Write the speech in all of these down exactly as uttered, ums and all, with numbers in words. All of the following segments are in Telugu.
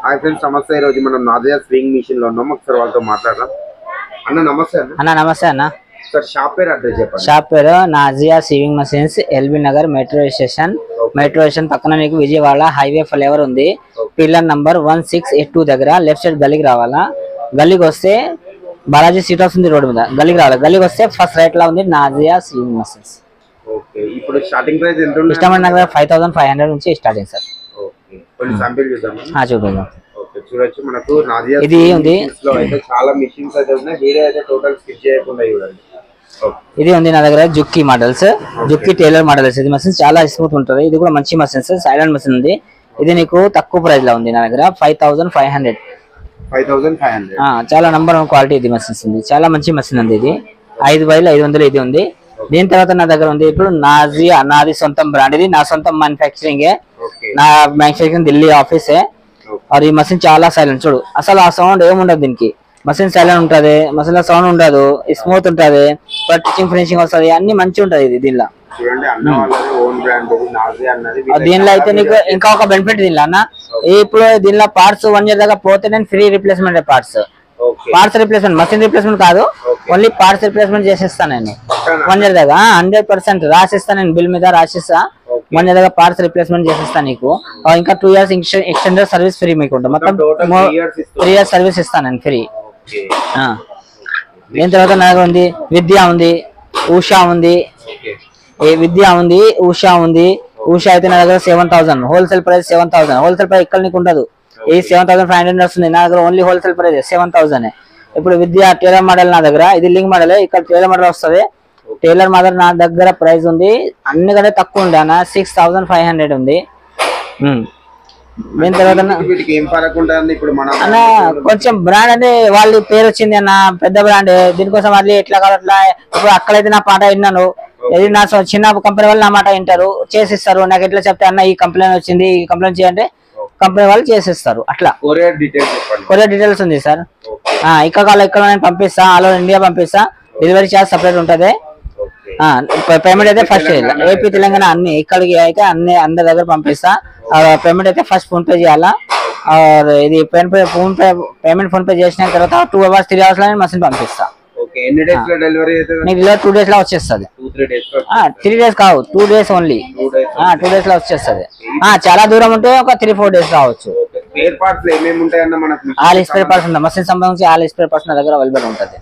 హాయ్ ఫ్రెండ్స్, నమస్తే. ఈ రోజు మనం నాజియా స్వింగ్ మిషన్ లో ఉన్నాం. ఒకసారి వాళ్ళతో మాట్లాడదాం. అన్న నమస్తే. అన్న అన్న నమస్తే అన్న. సార్ షాప్ పేరు అడ్రస్ చెప్పండి. షాప్ పేరు Nazia sewing machines, LB Nagar metro station. Metro station పక్కన నీకు విజయవాడ హైవే ఫ్లైఓవర్ ఉంది. Pillar number one six eight two దగ్గర లెఫ్ట్ సైడ్ గల్లీకి రావాలా. గల్లీకి వస్తే బాలాజీ సీట్ హౌస్ ఉంది రోడ్ మీద. గల్లీకి రావాలి. గల్లీకి వస్తే ఫస్ట్ రైట్ లో ఉంది నాజియా సివింగ్ మెషిన్స్. ఓకే, ఇప్పుడు స్టార్టింగ్ ప్రైస్ ఎంత ఉంది? ఇష్టమైన దగ్గర ఫైవ్ థౌసండ్ ఫైవ్ హండ్రెడ్ నుంచి స్టార్టింగ్ సార్. ఓకే, కొన్ని శాంపిల్ చూద్దాం. చూపిద్దాం. ఓకే, చూడొచ్చు. మనకు నాజియా ఇది ఉంది. లో అయితే చాలా మిషన్స్ అయితే ఉన్నాయి. వీడియో అయితే టోటల్ స్కిప్ చేయకుండా చూడండి. ఇది ఉంది నా దగ్గర Juki models, Juki tailor models. ఇది మషిన్స్ చాలా స్మూత్ ఉంటుంది. ఇది కూడా మంచి మషిన్స్, సైలెంట్ మషిన్ ఉంది. ఇది నీకు తక్కువ ప్రైస్ లో ఉంది నా దగ్గర five thousand five hundred five thousand five hundred చాలా నంబర్ వన్ క్వాలిటీ ఇది మషిన్స్ ఉంది. చాలా మంచి మషిన్ ఉంది. ఇది ఐదు వేల ఐదు వందలు ఇది ఉంది. దీని తర్వాత నా దగ్గర ఉంది ఇప్పుడు నాజియా, నాది సొంతం బ్రాండ్. ఇది నా సొంతం మ్యానుఫ్యాక్చరింగ్, నా మ్యానుఫ్యాక్చరింగ్ ఢిల్లీ ఆఫీసే. और ఈ మషిన్ చాలా సైలెంట్. చూడు, అసలు ఆ సౌండ్ ఏముండదు దీనికి. మషిన్ సైలెంట్ ఉంటది, మషిన్ లో సౌండ్ ఉండదు, స్మూత్ ఉంటది, టీచింగ్ ఫినిషింగ్ వస్తుంది, అన్ని మంచిగా ఉంటది. ఇది దీనిలో దీనిలో అయితే నీకు ఇంకా ఒక బెనిఫిట్ దీనిలో అన్న, ఇప్పుడు దీనిలో పార్ట్స్ వన్ ఇయర్ దాకా పోతే నేను free replacement parts parts replacement machine replacement కాదు, ఓన్లీ పార్ట్స్ రిప్లేస్మెంట్ చేసేస్తాను నేను. వన్ ఇయర్ దాకా హండ్రెడ్ పర్సెంట్ రాసిస్తా నేను, బిల్ మీద రాసిస్తా. వన్ ఇయర్ దాకా పార్ట్స్ రిప్లేస్మెంట్ చేసేస్తాను నీకు. ఇంకా two years extended service free మీకు ఉంటుంది. మొత్తం త్రీ ఇయర్స్ సర్వీస్ ఇస్తాను నేను ఫ్రీ. దీని తర్వాత నా దగ్గర ఉంది విద్య ఉంది, ఉషా ఉంది, విద్య ఉంది, ఉషా ఉంది. ఉషా అయితే నా దగ్గర seven thousand wholesale price seven thousand wholesale price ఇక్కడ నీకు ఉండదు. ఈ సెవెన్ థౌసండ్ ఫైవ్ హండ్రెడ్ వస్తుంది నా దగ్గర, only wholesale price seven thousand. ఇప్పుడు విద్య టైలర్ మోడల్ నా దగ్గర, ఇది లింక్ మోడల్, ఇక్కడ టైలర్ మోడల్ వస్తుంది. టైలర్ మోడల్ నా దగ్గర ప్రైస్ ఉంది అన్నికంటే తక్కువ ఉంది అన్న, సిక్స్ థౌసండ్ ఫైవ్ హండ్రెడ్ ఉంది. దీని తర్వాత అన్న కొంచెం బ్రాండ్ అంటే వాళ్ళ పేరు వచ్చింది అన్న, పెద్ద బ్రాండ్. దీనికోసం వాళ్ళు ఎట్లా కావాలి అట్లా. ఇప్పుడు అక్కడైతే నా పాట విన్నాను, ఇది నా చిన్న కంపెనీ వాళ్ళు నా మాట వింటారు, చేసిస్తారు. నాకు ఎట్లా చెప్తే అన్న ఈ కంప్లైంట్ వచ్చింది, ఈ కంప్లైంట్ చేయంటే కంపెనీ వాళ్ళు చేసేస్తారు. అట్లా కొరియర్ డీటెయిల్స్ ఉంది సార్. ఇక్కడ కావాలి ఇక్కడ నేను పంపిస్తా, ఆల్ ఓవర్ ఇండియా పంపిస్తా. డెలివరీ చార్జ్ సపరేట్ ఉంటది. పేమెంట్ అయితే ఫస్ట్ ఏపీ తెలంగాణ అన్ని ఇక్కడికి అయితే అన్ని అందరి దగ్గర పంపిస్తా. పేమెంట్ అయితే ఫస్ట్ ఫోన్ పే చేయాలా. ఇది PhonePe payment PhonePe చేసిన తర్వాత టూ అవర్స్ త్రీ అవర్స్ లో నేను మషిన్ పంపిస్తా. టూ డేస్ లో వచ్చేస్తుంది. త్రీ డేస్ కావు, two days only. Two days లో వచ్చేస్తుంది. చాలా దూరం ఉంటే ఒక త్రీ ఫోర్ డేస్ రావచ్చు. ఆల్ స్పేర్ పార్ట్స్ ఉంది మషిన్ సంబంధించి, ఆల్ స్పేర్ పార్ట్స్ నా దగ్గర అవైలబుల్ ఉంటది.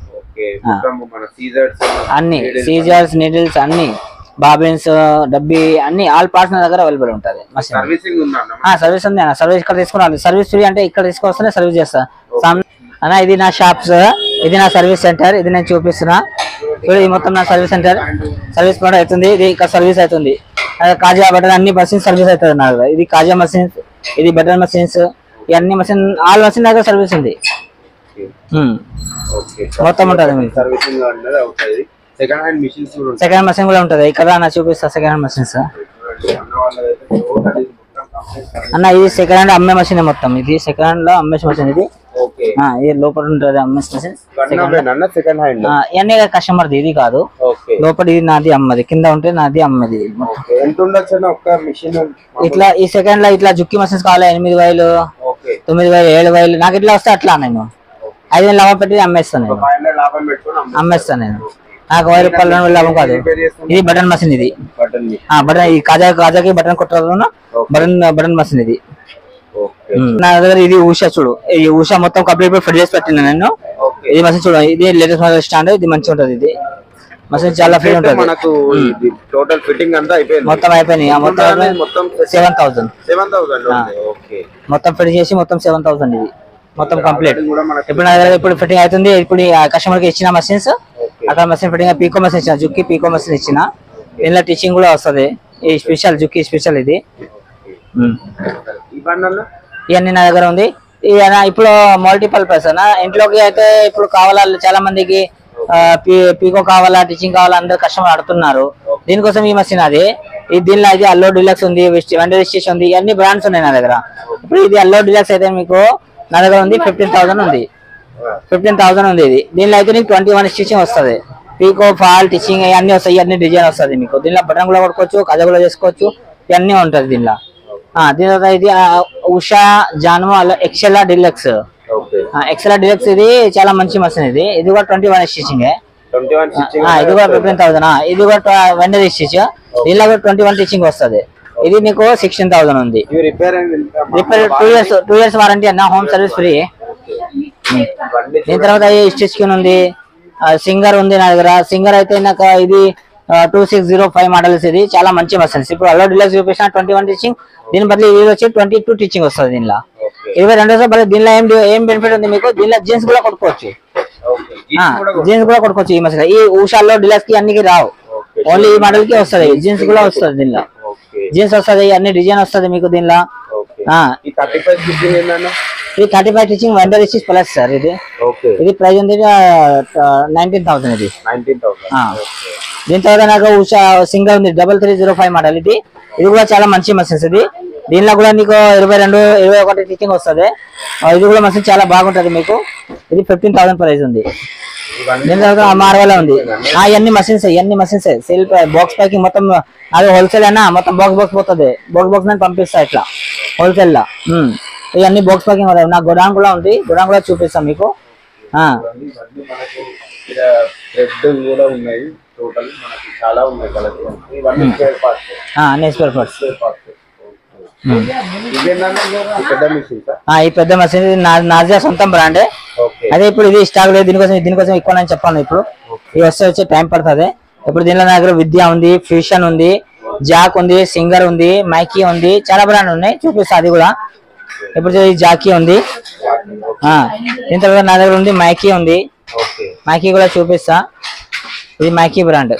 అన్ని సీజర్స్, నీడిల్స్, అన్ని బాబిన్స్, డబ్బీ అన్ని ఆల్ పార్ట్స్ నా దగ్గర అవైలబుల్ ఉంటది. సర్వీస్ ఉంది అన్న, సర్వీస్ ఇక్కడ తీసుకున్నాను. సర్వీస్ ఫ్రీ అంటే ఇక్కడ తీసుకొస్తేనే సర్వీస్ చేస్తా అన్న. ఇది నా షాప్స్, ఇది నా సర్వీస్ సెంటర్, ఇది నేను చూపిస్తున్నా. ఇది మొత్తం నా సర్వీస్ సెంటర్. సర్వీస్ కూడా అవుతుంది. ఇది ఇక్కడ సర్వీస్ అవుతుంది. కాజా బటన్ అన్ని మషిన్స్ సర్వీస్ అవుతుంది నా దగ్గర. ఇది కాజా మషిన్స్, ఇది బటన్ మషిన్స్, ఇవన్నీ మషిన్ ఆల్ మషిన్ దగ్గర సర్వీస్ ఉంది. మొత్తం ఉంటుంది. సెకండ్ హ్యాండ్ మషిన్ కూడా ఉంటది ఇక్కడ నా చూపిస్తా. సెకండ్ హ్యాండ్ మషిన్స్ అన్న, ఇది సెకండ్ హ్యాండ్ అమ్మే మషిన్ మొత్తం. ఇది సెకండ్ హ్యాండ్ లో అమ్మే మషిన్. ఇది ఇది లోపల ఉంటుంది అమ్మే మషిన్. ఇవన్నీ కస్టమర్ ఇది కాదు, లోపల ఇది నాది అమ్మది, కింద ఉంటే నాది అమ్మది. ఇట్లా ఈ సెకండ్ లో ఇట్లా జుక్కి మషిన్స్ కావాలి. ఎనిమిది వేలు, తొమ్మిది వేలు, ఏడు వేలు నాకు ఇట్లా వస్తే అట్లా నేను ఐదు వేలు లాభం పెట్టి అమ్మేస్తాను. నేను అమ్మేస్తాను నేను నాకు వెయ్యి రూపాయలు రెండు వేలు లాభం కాదు. ఇది బటన్ మషిన్. ఇది బటన్, ఈ కాజా కాజాకి బటన్ కొట్టాలన్నా బటన్ బటన్ మషిన్. ఇది నా దగ్గర ఇది ఉషా. చూడు, ఈ ఉషా మొత్తం కంప్లీట్ ఫిట్ చేసి పెట్టిన నేను. ఇది మషిన్ చూడు, ఇది లేటెస్ట్ మోడల్ స్టాండ్. ఇది మంచిగా ఉంటది. ఇది మషిన్ చాలా ఫ్రీ ఉంటది. మొత్తం అయిపోయినాయి. మొత్తం సెవెన్ థౌసండ్ మొత్తం ఫిట్ చేసి మొత్తం సెవెన్ థౌసండ్ ఇది మొత్తం కంప్లీట్. ఇప్పుడు నా దగ్గర ఇప్పుడు ఫిట్టింగ్ అవుతుంది. ఇప్పుడు కస్టమర్ కి ఇచ్చిన మషిన్స్ అక్కడ మషిన్ ఫిట్టింగ్ పీకో మషిన్ ఇచ్చిన, జుక్కి పీకో మషిన్ ఇచ్చిన. దీనిలో టీచింగ్ కూడా వస్తుంది. ఈ స్పెషల్ జుక్కి స్పెషల్ ఇది. ఇవన్నీ నా దగ్గర ఉంది. ఇప్పుడు మల్టిపల్ ప్రైస్ అన్న. ఇంట్లోకి అయితే ఇప్పుడు కావాలా చాలా మందికి, పీకో కావాలా, టీచింగ్ కావాలా, అందరు కస్టమర్ ఆడుతున్నారు. దీనికోసం ఈ మషిన్ అది. దీనిలో అయితే అల్లో డిలక్స్ ఉంది, వెండర్ స్టేషన్ ఉంది, ఇవన్నీ బ్రాండ్స్ ఉన్నాయి నా దగ్గర. ఇప్పుడు ఇది అల్లో డిలక్స్ అయితే మీకు నా దగ్గర ఉంది ఫిఫ్టీన్ థౌసండ్ ఉంది. ఫిఫ్టీన్ థౌసండ్ ఉంది ఇది. దీనిలో అయితే నీకు ట్వంటీ వన్ స్టిచింగ్ వస్తుంది. పీకో, ఫాల్, టిచింగ్ ఇవన్నీ వస్తాయి. ఇవన్నీ డిజైన్ వస్తుంది మీకు. దీనిలో బటన్ కూడా కొట్టుకోవచ్చు, కథ కూడా చేసుకోవచ్చు, ఇవన్నీ ఉంటుంది దీనిలో. దీని తర్వాత ఇది Usha Janome Excel Deluxe. Excel Deluxe ఇది చాలా మంచి మషిన్. ఇది ఇది కూడా ట్వంటీ వన్ స్టిచింగ్. ఇది కూడా ఫిఫ్టీన్ థౌసండ్. ఇది కూడా వెండర్ స్టిచ్. దీనిలో కూడా ట్వంటీ వన్ స్టిచింగ్ వస్తుంది. ఇది మీకు సిక్స్టీన్ థౌసండ్ ఉంది. Repair two years two years warranty అన్న, హోమ్ సర్వీస్ ఫ్రీ. దీని తర్వాత స్టిచ్ కిన్ ఉంది, సింగర్ ఉంది నా దగ్గర. సింగర్ అయితే నాకు ఇది two six zero five models. ఇది చాలా మంచి మషిన్స్. ఇప్పుడు అల్లో డిలక్స్ చూపించిన ట్వంటీ వన్ టీచింగ్, దీని బదులు ఇది వచ్చి ట్వంటీ టూ టీచింగ్ వస్తుంది. దీనిలో ఇరవై రెండు వస్తుంది. దీనిలో ఏం ఏం బెనిఫిట్ ఉంది మీకు, దీనిలో జీన్స్ కూడా కొట్టుకోవచ్చు. జీన్స్ కూడా కొట్టుకోవచ్చు ఈ మసీన్. ఈ ఉషాల్లో డిలక్స్ కి అన్నికి రావు, ఓన్లీ ఈ మోడల్ కి వస్తుంది. జీన్స్ కూడా వస్తుంది. దీనిలో జీన్స్ వస్తుంది, అన్ని డిజైన్ వస్తుంది మీకు దీనిలో. ఇది thirty five stitching wonder stitch plus sir. ఇది ఇది ప్రైస్ ఉంది నైన్టీన్ థౌసండ్. ఇది దీని తర్వాత నాకు ఉషా సింగర్ ఉంది double three zero five model. ఇది ఇది కూడా చాలా మంచి మషిన్స్. ఇది దీనిలో కూడా నీకు ఇరవై రెండు ఇరవై ఒకటి టీచింగ్ వస్తుంది. ఇది కూడా మషిన్ చాలా బాగుంటది మీకు. ఇది ఫిఫ్టీన్ థౌసండ్ ప్రైస్ ఉంది. దీని తర్వాత మార్వల్ ఉంది. ఇవన్నీ మషిన్స్ ఇవన్నీ మషిన్స్ సేల్ బాక్స్ ప్యాకింగ్ మొత్తం అది హోల్సేల్ అయినా మొత్తం బాక్స్ బాక్స్ పోతుంది. బాక్స్ బాక్స్ నేను పంపిస్తా ఇట్లా హోల్సేల్ లా. ఇవన్నీ బాక్స్ ప్యాకింగ్ నాకు గోడాన్ కూడా ఉంది, గోడాన్ కూడా చూపిస్తాం మీకు. ఈ పెద్ద మషిన్ నాజియా సొంతం బ్రాండే. అదే ఇప్పుడు ఇది స్టాక్ లేదు, దీనికోసం దీనికోసం ఎక్కువ నేను చెప్పాను. ఇప్పుడు ఇది వస్తే వచ్చే టైం పడుతుంది. ఇప్పుడు దీనిలో నా దగ్గర విద్య ఉంది, ఫ్యూషన్ ఉంది, జాక్ ఉంది, సింగర్ ఉంది, మైకీ ఉంది, చాలా బ్రాండ్ ఉన్నాయి చూపిస్తా. అది కూడా ఇప్పుడు జాకీ ఉంది. దీని తర్వాత నా దగ్గర ఉంది మైకీ ఉంది, మైకీ కూడా చూపిస్తా. ఇది మైకీ బ్రాండ్.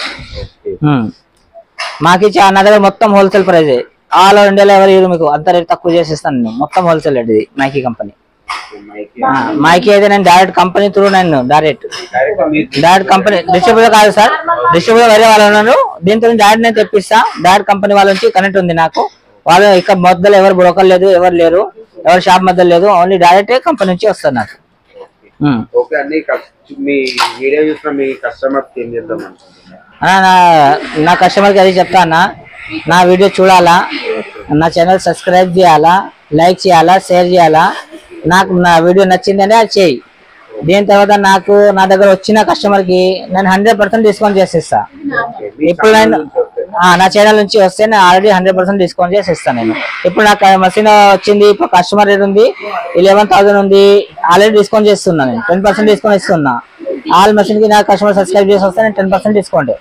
మాకి నా దగ్గర మొత్తం హోల్సేల్ ప్రైస్, ఆల్ ఓవర్ ఇండియాలో ఎవరు మీకు అంత రేట్ తక్కువ చేసి ఇస్తాను నేను. మొత్తం హోల్సేల్ రేట్ ఇది మైకీ కంపెనీ. మైకీ అయితే నేను డైరెక్ట్ కంపెనీ త్రూ నేను డైరెక్ట్ డైరెక్ట్ కంపెనీ డిస్ట్రిబ్యూటర్ కాదు సార్, డిస్ట్రిబ్యూటర్ వేరే వాళ్ళు ఉన్నారు. దీంతో డైరెక్ట్ నేను తెప్పిస్తా. డైరెక్ట్ కంపెనీ వాళ్ళ నుంచి కనెక్ట్ ఉంది నాకు. వాళ్ళు ఇక్కడ మధ్యలో ఎవరు బ్రోకర్ లేదు, ఎవరు లేరు, ఎవరు షాప్ మధ్యలో లేదు, ఓన్లీ డైరెక్ట్ కంపెనీ నుంచి వస్తారు నాకు. నా కస్టమర్ కి అది చెప్తా అన్న, నా వీడియో చూడాలా, నా ఛానల్ సబ్స్క్రైబ్ చేయాలా, లైక్ చేయాలా, షేర్ చేయాలా. నాకు నా వీడియో నచ్చిందనే అది చేయి. దీని తర్వాత నాకు నా దగ్గర వచ్చిన కస్టమర్ కి నేను హండ్రెడ్ పర్సెంట్ డిస్కౌంట్ చేసిస్తా. ఇప్పుడు నేను నా ఛానల్ నుంచి వస్తే నేను ఆల్రెడీ హండ్రెడ్ పర్సెంట్ డిస్కౌంట్ చేసి ఇస్తాను నేను. ఇప్పుడు నాకు మషిన్ వచ్చింది, ఇప్పుడు కస్టమర్ రేట్ ఉంది ఇలెవెన్ థౌసండ్ ఉంది, ఆల్రెడీ డిస్కౌంట్ చేస్తున్నా నేను. టెన్ పర్సెంట్ డిస్కౌంట్ ఇస్తున్నా. ఆల్ మషిన్ కి నా కస్టమర్ సబ్స్క్రైబ్ చేసి వస్తే నేను టెన్ పర్సెంట్ డిస్కౌంట్.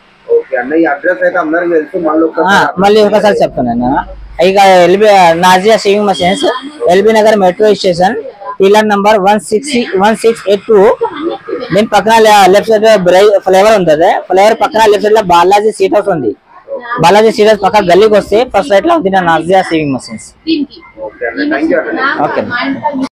మళ్ళీ ఒకసారి చెప్తాను. ఇక LB Nazia sewing machines, LB Nagar metro station, pillar number one six one six eight two. దీని పక్కన లెఫ్ట్ సైడ్ ఫ్లేవర్ ఉంటుంది. ఫ్లేవర్ పక్కన లెఫ్ట్ సైడ్ లో బాలాజీ సీట్ హౌస్ ఉంది. బాలాజీ సీట్ హౌస్ పక్కన గల్లీకి వస్తే ఫస్ట్ రైట్ లో ఉంది నాజియా సేవింగ్ మషిన్స్. ఓకే.